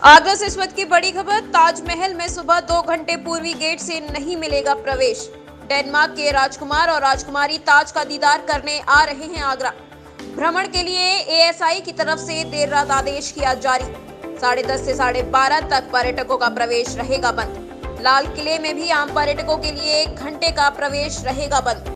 आगरा से इस वक्त की बड़ी खबर। ताजमहल में सुबह 2 घंटे पूर्वी गेट से नहीं मिलेगा प्रवेश। डेनमार्क के राजकुमार और राजकुमारी ताज का दीदार करने आ रहे हैं आगरा। भ्रमण के लिए एएसआई की तरफ से देर रात आदेश किया जारी। 10:30 से 12:30 तक पर्यटकों का प्रवेश रहेगा बंद। लाल किले में भी आम पर्यटकों के लिए 1 घंटे का प्रवेश रहेगा बंद।